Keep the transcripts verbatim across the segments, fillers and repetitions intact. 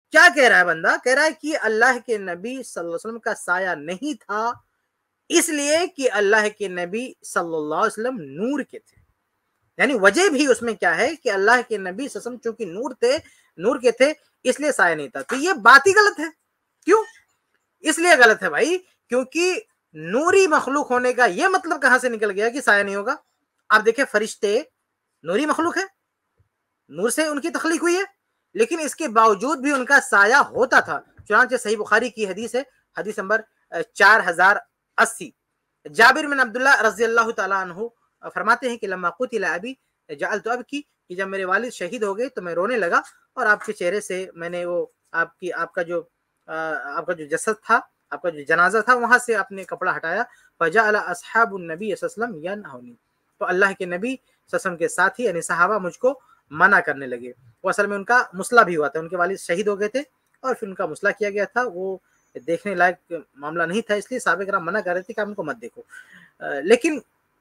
کیا کہہ رہا ہے بندہ؟ کہہ رہا ہے کہ اللہ کے نبی صلی اللہ علیہ وسلم کا سایہ نہیں تھا اس لیے کہ اللہ کے نبی صلی اللہ علیہ وسلم نور کے تھے. یعنی وجہ بھی اس میں کیا ہے کہ اللہ کے نبی صلی اللہ علیہ وسلم چونکہ نور تھے نور کے تھے اس لیے سایہ نہیں تھا. تو یہ بات ہی غلط ہے. کیوں؟ اس لیے غلط ہے بھائی کیونکہ نوری مخلوق ہونے کا یہ مطلب کہاں سے نکل گیا کہ سایہ نہیں ہوگا؟ آپ دیکھیں فرشتے نوری مخلوق ہے, نور سے ان کی تخلیق ہوئی ہے, لیکن اس کے باوجود بھی ان کا سایہ ہوتا تھا. چنانچہ صحیح بخاری کی حدیث ہے, حدیث نمبر چار ہزار اسی. جابر بن عبداللہ رضی اللہ تعالیٰ عنہ فرماتے ہیں کہ لما قتل ابی جعلت ابکی, کہ جب میرے والد شہید ہو گئے تو میں رونے لگا اور آپ کے چہرے سے میں نے وہ آپ کی آپ کا جو آپ کا جو جسد تھا, آپ کا جو جنازہ تھا, وہاں سے اپنے کپڑا ہٹایا. فجعل اصحاب النبی صلی اللہ علیہ وسلم ینہونی, تو اللہ کے نبی صلی اللہ علیہ وسلم کے ساتھی یعنی صحابہ مجھ کو منع کرنے لگے. وہ اصل میں ان کا مسئلہ بھی ہوا تھا, ان کے والد شہید ہو گئے تھے اور پھر ان کا مسئلہ کیا گیا تھا. وہ دیکھنے لائق معاملہ نہیں تھا, اس لیے صحابہ کرام منع کر رہے تھے کہ آپ ان کو مت دیکھو. لیکن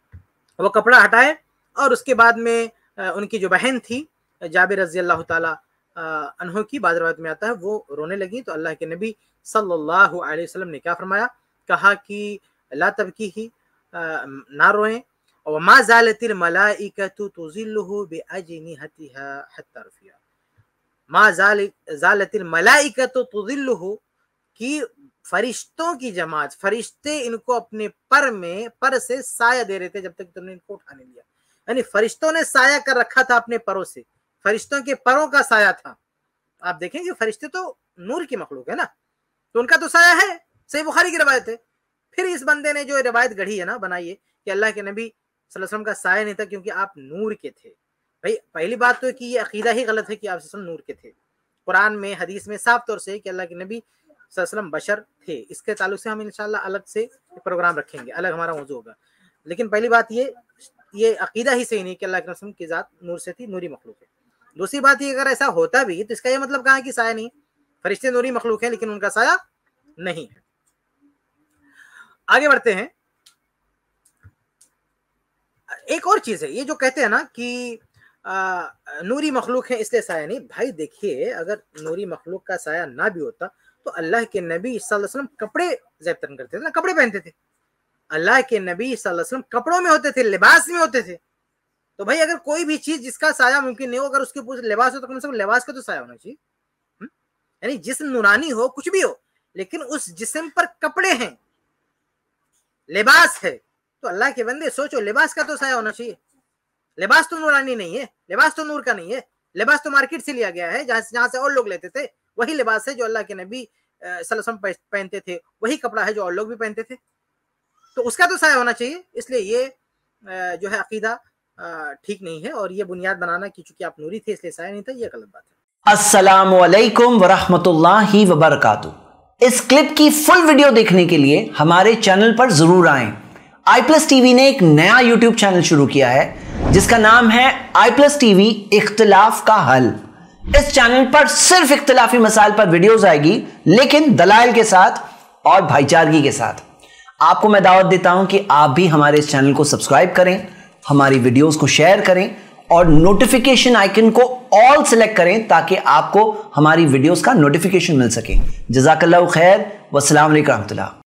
وہ کپڑا ہٹائے اور اس کے بعد میں ان کی جو بہن تھی جابر رضی اللہ تعالیٰ عنہ کی, بعض روایت میں آتا ہے وہ رونے لگی. تو اللہ کے نبی صلی اللہ علیہ وسلم نے کیا فرمایا؟ کہا کہ لا تبکی, نہ روئیں. وما زالت الملائکۃ تظلہ باجنحتها حتی رفع, ما زالت الملائکۃ تظلہ, کہ فرشتوں کی جماعت, فرشتے ان کو اپنے پر میں پر سے سایہ دے رہے تھے جب تک تم نے ان کو اٹھا نہیں لیا. یعنی فرشتوں نے سایہ کر رکھا تھا اپنے پروں سے, فرشتوں کے پروں کا سایہ تھا. آپ دیکھیں کہ فرشتے تو نور کی مخلوق ہے نا, تو ان کا تو سایہ ہے. صحیح بخاری کی روایت ہے. پھر اس بندے نے جو روایت گڑھی ہے نا, بنائی ہے کہ اللہ کے نبی صلی اللہ علیہ وسلم کا سایہ نہیں تھا کیونکہ آپ نور کے تھے. بھائی پہلی بات تو ہے کہ یہ عقیدہ ہی غلط ہے کہ آپ صلی اللہ علیہ وسلم نور کے تھے. قرآن میں حدیث میں صاف طور سے کہ اللہ کے نبی صلی اللہ علیہ وسلم بشر تھے. اس کے تعلق سے ہم انشاءاللہ الگ سے پروگرام رکھیں گے, الگ ہمارا موضوع ہوگا. لیکن پہلی بات یہ یہ عقیدہ ہی صحیح نہیں کہ اللہ کے رسول کی ذات نور سے تھی, نوری مخلوق ہے. دوسری بات یہ اگر ایسا ہوتا بھی تو اس کا یہ مطلب کہاں ہے کہ سایہ نہیں, فرشتے نوری مخلوق ہیں لیکن ان کا سایہ نہیں ہے. آگے بڑھتے ہیں. ایک اور چیز ہے, یہ جو کہتے ہیں نا کہ نوری مخلوق ہے اس لیے سایہ نہیں. بھائی دیکھیے اگر نوری مخلوق کا سایہ نہ بھی ہوتا تو اللہ کے نبی صلی اللہ علیہ وسلم کپڑے زیب تن کرتے تھے نا, کپڑے پہنتے تھے. اللہ کے نبی صلی اللہ علیہ وسلم کپڑوں میں ہوتے تھے, لباس میں ہوتے تھے. تو بھائی اگر کوئی بھی چیز جس کا سایہ ممکن نہیں ہو, اگر اس کے اوپر لباس ہو تو کم سے کم لباس کا تو سایہ ہونا چاہیے. یعنی جسم نورانی ہو, کچھ بھی ہو, لیکن اس جسم پر کپڑے ہیں, لباس ہے, تو اللہ کے بندے سوچو لباس کا تو سایہ ہونا چاہیے. لباس تو نورانی نہیں ہے, لباس تو نور کا نہیں ہے. لباس تو مارکیٹ سے لیا گیا ہے, جہاں جہاں سے اور لوگ لیتے تھے. وہی لباس ہے جو اللہ کے نبی صلی اللہ علیہ وسلم پہنتے تھے, وہی کپڑا ہے جو اور لوگ بھی پہنتے تھے. تو اس کا تو سایہ ہونا چاہیے. اس لیے یہ جو ہے عقیدہ ٹھیک نہیں ہے, اور یہ بنیاد بنانا کہ چونکہ آپ نوری تھے اس لیے سایہ نہیں تھا, یہ غلط بات ہے. السلام علیکم ورحمۃ اللہ وبرکاتہ. اس کلپ کی فل ویڈیو دیکھنے کے لیے ہمارے چینل پر ضرور آئیں. آئی پلس ٹی وی نے ایک نیا یوٹیوب چینل شروع کیا ہے جس کا نام ہے آئی پلس ٹی وی اختلاف کا حل. اس چینل پر صرف اختلافی مسائل پر ویڈیوز آئے گی, لیکن دلائل کے ساتھ اور بھائی چارگی کے ساتھ. آپ کو میں دعوت دیتا ہوں کہ آپ بھی ہمارے اس چینل کو سبسکرائب کریں, ہماری ویڈیوز کو شیئر کریں اور نوٹیفیکیشن آئیکن کو آل سلیکٹ کریں تاکہ آپ کو ہماری ویڈیوز کا نوٹیفیکیشن مل سکے. جزاک اللہ خیر, والسلام علیکم ورحمۃ اللہ.